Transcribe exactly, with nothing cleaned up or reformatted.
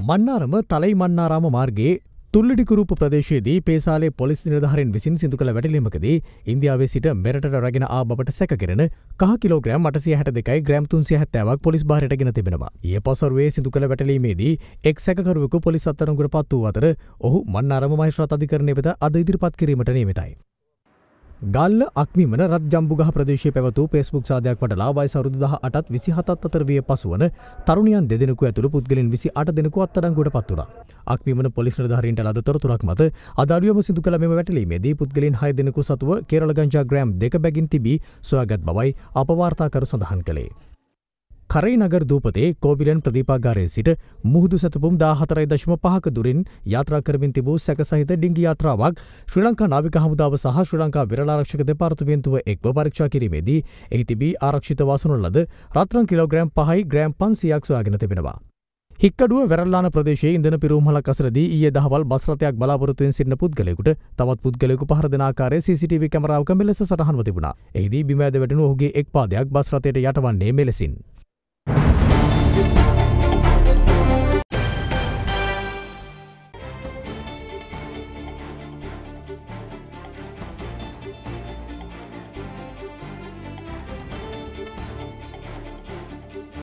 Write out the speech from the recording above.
මන්නාරම තලයි මන්නාරාම මාර්ගයේ තුල්ලිඩිකුරුප ප්‍රදේශයේදී පේසාලේ පොලිස් නිලධාරීන් විසින් සිදු කළ වැටලීමකදී ඉන්දියාවේ සිට මෙරටට රැගෙන ආ බවට සැකකෙරෙන කහ කිලෝග්‍රෑම් අටසිය හැට දෙකයි ග්‍රෑම් තුන්සිය හැත්තෑවක් පොලිස් භාරයට ගෙන තිබෙනවා. ඊයේ පසුරුවේ සිදු කළ වැටලීමේදී එක් සැකකරුවෙකු පොලිස් අත්අඩංගුවට පත් වූ අතර ඔහු මන්නාරම මහේස්ත්‍රාත් අධිකරණය වෙත අද ඉදිරිපත් කිරීමට නියමිතයි. ගල්ල අක්මිමන රත් ජම්බුගහ ප්‍රදේශයේ පැවතු ෆේස්බුක් සාදයක් වටලා වයස අවුරුදු දහ අටත් විසි හතත් අතර විය පසුවන තරුණියන් දෙදෙනෙකු ඇතුළු පුද්ගලයන් විසි අට දෙනෙකු අත්අඩංගුවට පත් වුණා. අක්මිමන පොලිස් නිලධාරීන්ට ලද තොරතුරක් මත අදාළුවම සිදු කළ මෙම වැටලීමේදී පුද්ගලයන් හය දෙනෙකු සතුව කේරළ ගංජා ග්‍රෑම් දෙක බැගින් තිබී සොයාගත් බවයි අපවාර්තාකරු සඳහන් කළේ. කරයි නගර දූපතේ කෝබිලන් ප්‍රදීපාගාරයේ සිට මුහුදු සැතපුම් දාහතරයි දශම පහක දුරින් යාත්‍රා කරමින් තිබූ සැක සහිත ඩිංගි යාත්‍රාවක් ශ්‍රී ලංකා නාවික හමුදාව සහ ශ්‍රී ලංකා විරල ආරක්ෂක දෙපාර්තමේන්තුව එක්ව පරීක්ෂා කිරීමේදී එහි තිබී ආරක්ෂිත වසුන ලද රත්රන් කිලෝග්‍රෑම් පහයි ග්‍රෑම් පන්සියයක් සොයාගෙන තිබෙනවා. හික්කඩුව වෙරල්ලාන ප්‍රදේශයේ ඉන්ධන පිරවුම්හලක් අසරදී ඊයේ දහවල් බස් රථයක් බලාපොරොත්තුවෙන් සිටින පුද්ගලයෙකුට තවත් පුද්ගලයෙකු පහර දෙන ආකාරයේ සීසීටීවී කැමරාවක මෙලෙස සටහන්ව තිබුණා. එහිදී බිම ඇද වැටෙනු ඔහුගේ එක් පාදයක් බස් රථයට යටවන්නේ මෙලෙසින්. Thank you.